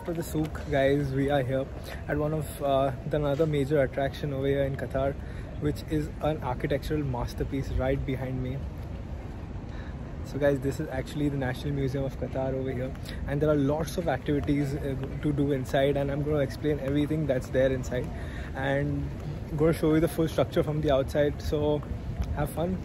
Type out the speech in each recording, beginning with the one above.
after the souk, guys, we are here at one of another major attraction over here in Qatar, which is an architectural masterpiece right behind me. So guys, this is actually the National Museum of Qatar over here, and there are lots of activities to do inside, and I'm going to explain everything that's there inside, and I'm going to show you the full structure from the outside. So have fun.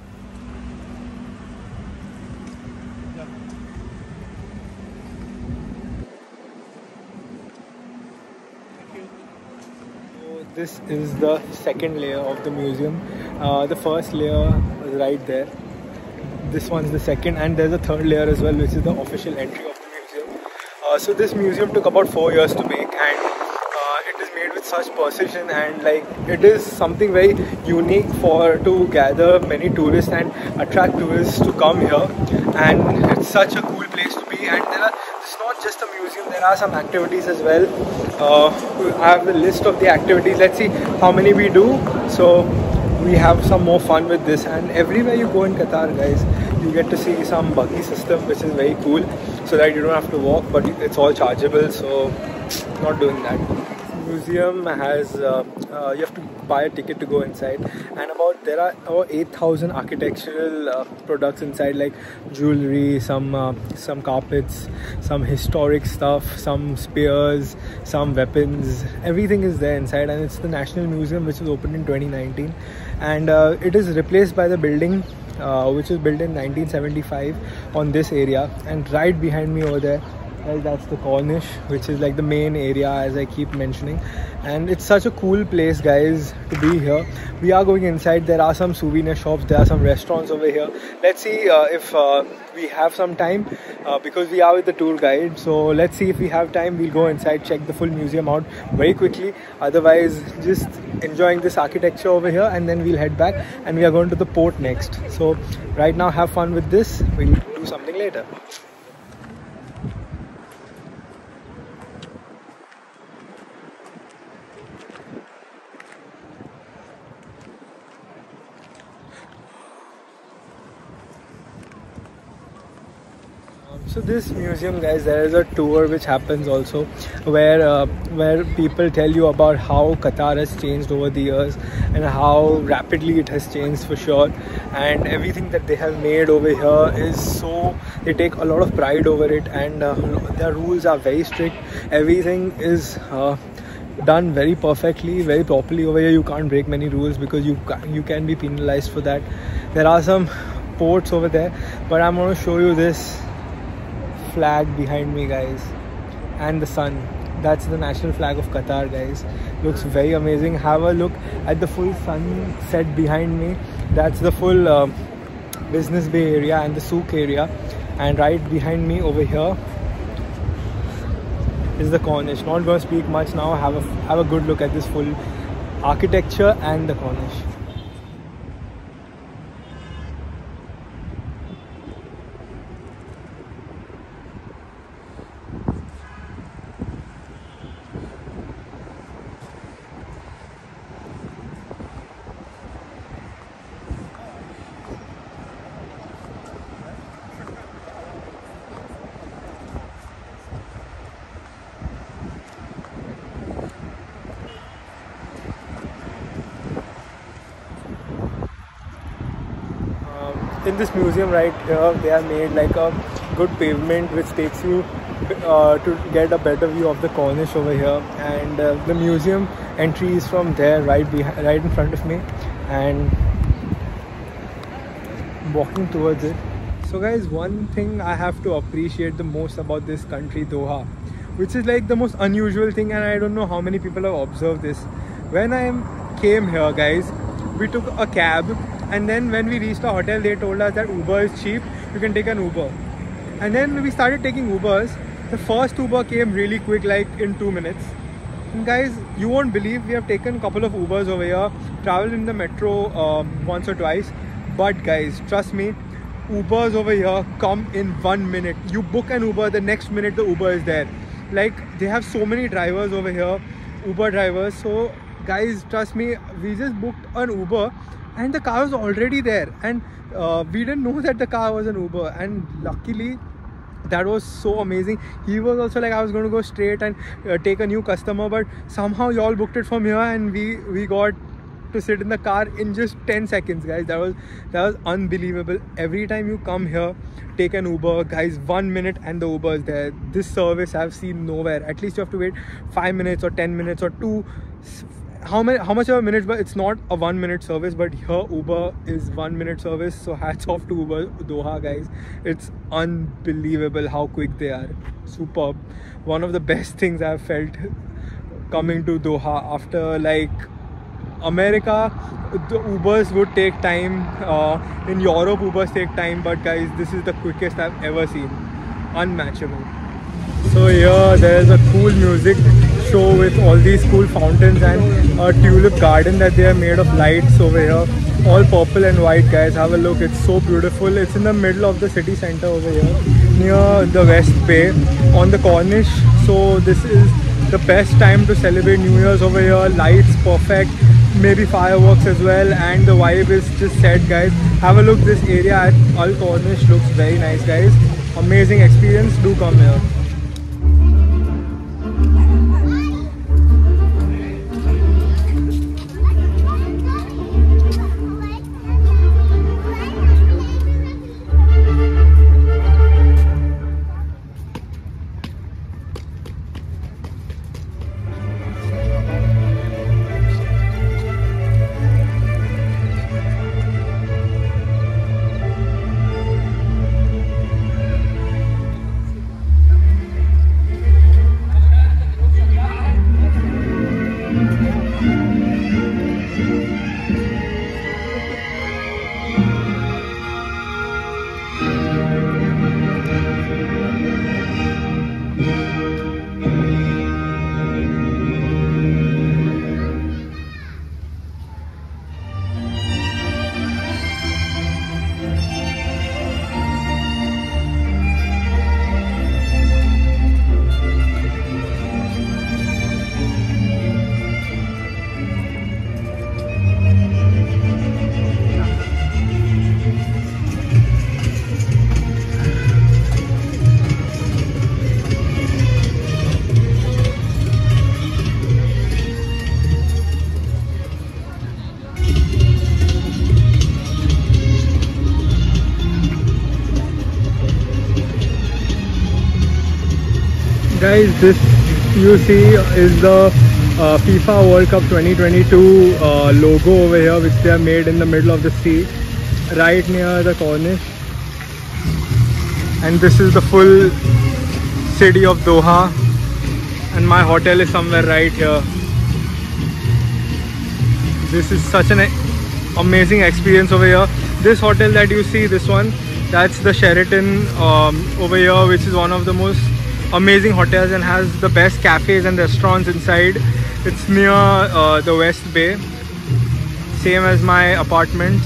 This is the second layer of the museum. The first layer is right there. This one's the second, and there's a third layer as well, which is the official entry of the museum. So this museum took about 4 years to make, and it is made with such precision, and like it is something very unique to gather many tourists and attract tourists to come here. And it's such a cool place to be. And it's not just a museum, there are some activities as well. I have the list of the activities. Let's see how many we do. So we have some more fun with this, and everywhere you go in Qatar, guys, you get to see some buggy system, which is very cool, so that you don't have to walk, but it's all chargeable, so not doing that. Museum has you have to buy a ticket to go inside, and there are over 8,000 architectural products inside, like jewelry, some carpets, some historic stuff, some spears, some weapons. Everything is there inside, and it's the National Museum, which was opened in 2019, and it is replaced by the building which was built in 1975 on this area. And right behind me over there, that's the Corniche, which is like the main area, as I keep mentioning. And it's such a cool place, guys, to be here. We are going inside. There are some souvenir shops, there are some restaurants over here. Let's see if we have some time, because we are with the tour guide. So let's see if we have time. We'll go inside, check the full museum out very quickly. Otherwise, just enjoying this architecture over here, and then we'll head back, and we are going to the port next. So right now, have fun with this. We'll do something later. So this museum, guys, there is a tour which happens also, where people tell you about how Qatar has changed over the years and how rapidly it has changed, for sure. And everything that they have made over here they take a lot of pride over it, and their rules are very strict. Everything is done very perfectly, very properly over here. You can't break many rules, because you can be penalized for that. There are some ports over there, but I'm going to show you this flag behind me, guys, and the sun. That's the national flag of Qatar, guys. Looks very amazing. Have a look at the full sunset behind me. That's the full Business Bay area and the souk area. And right behind me over here is the Corniche. Not going to speak much now. Have a good look at this full architecture and the Corniche. In this museum right here, they have made like a good pavement which takes you to get a better view of the Corniche over here. And the museum entry is from there, right in front of me, and walking towards it. So guys, one thing I have to appreciate the most about this country, Doha, which is like the most unusual thing, and I don't know how many people have observed this. When I came here, guys, we took a cab, and then when we reached our hotel, they told us that Uber is cheap, you can take an Uber. And then we started taking Ubers. The first Uber came really quick, like in 2 minutes. And guys, you won't believe, we have taken a couple of Ubers over here, traveled in the metro once or twice. But guys, trust me, Ubers over here come in 1 minute. You book an Uber, the next minute the Uber is there. Like, they have so many drivers over here, Uber drivers. So guys, trust me, we just booked an Uber and the car was already there, and we didn't know that the car was an Uber. And luckily that was so amazing. He was also like, I was going to go straight and take a new customer, but somehow y'all booked it from here, and we got to sit in the car in just 10 seconds, guys. That was unbelievable. Every time you come here, take an Uber, guys, 1 minute and the Uber is there. This service I've seen nowhere. At least you have to wait 5 minutes or 10 minutes or 2, how much of a minute, but it's not a 1 minute service. But here Uber is 1 minute service, so hats off to Uber Doha, guys. It's unbelievable how quick they are. Superb. One of the best things I've felt coming to Doha. After like America, the Ubers would take time. In Europe, Ubers take time, but guys, this is the quickest I've ever seen. Unmatchable. So here there's a cool music show with all these cool fountains and a tulip garden that they have made of lights over here. All purple and white, guys. Have a look. It's so beautiful. It's in the middle of the city center over here, near the West Bay on the Corniche. So this is the best time to celebrate New Year's over here. Lights perfect, maybe fireworks as well, and the vibe is just set, guys. Have a look. This area at Al Corniche looks very nice, guys. Amazing experience. Do come here. Guys, this you see is the FIFA World Cup 2022 logo over here, which they have made in the middle of the sea, right near the Corniche. And this is the full city of Doha, and my hotel is somewhere right here. This is such an amazing experience over here. This hotel that you see, this one, that's the Sheraton over here, which is one of the most amazing hotels and has the best cafes and restaurants inside. It's near the West Bay, same as my apartments.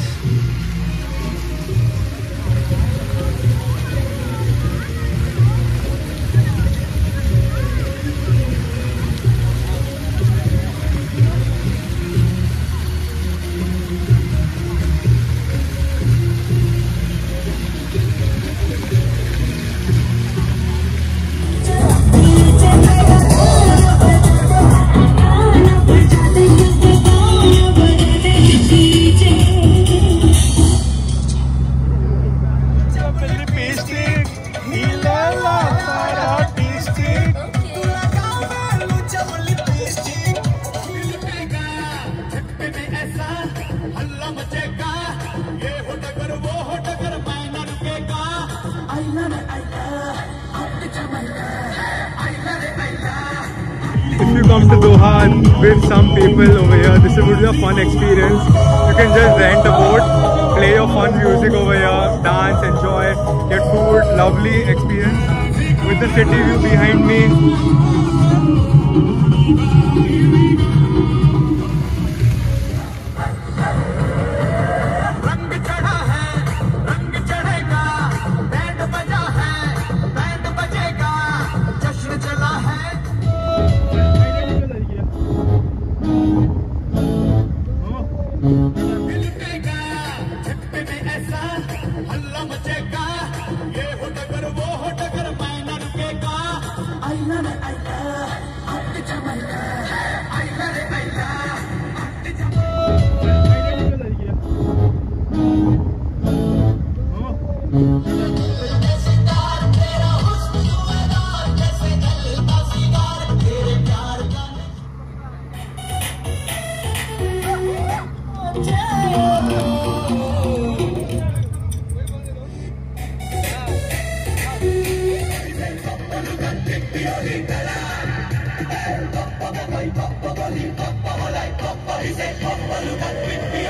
If you come to Doha with some people over here, this would be a fun experience. You can just rent a boat, play your fun music over here, dance, enjoy, get food, lovely experience with the city view behind me. हल्ला मचेगा, ये हो turgor वो हो turgor. Papa,